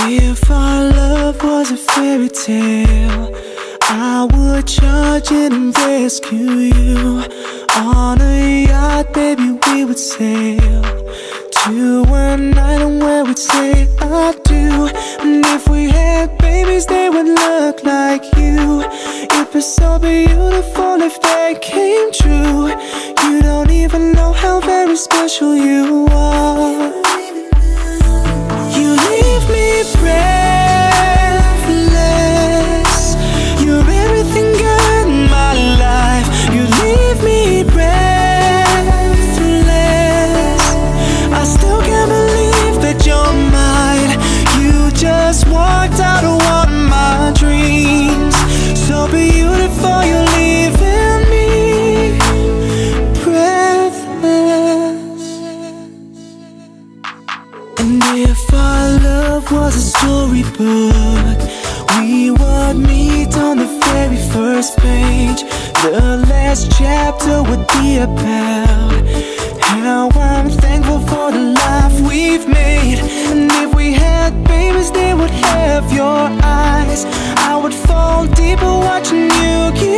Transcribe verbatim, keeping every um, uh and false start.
If our love was a fairy tale, I would charge in and rescue you. On a yacht, baby, we would sail to an island where we'd say I do. And if we had babies, they would look like you. It'd be so beautiful if they came true. You don't even know how very special you are. You leave me breathless. You're everything good in my life. You leave me breathless. I still can't believe that you're mine. You just walked out of one of my dreams. So beautiful, you're leaving me breathless. And if our love was a storybook, we would meet on the very first page. The last chapter would be about how I'm thankful for the life we've made. And if we had babies, they would have your eyes. I would fall deeper watching you keep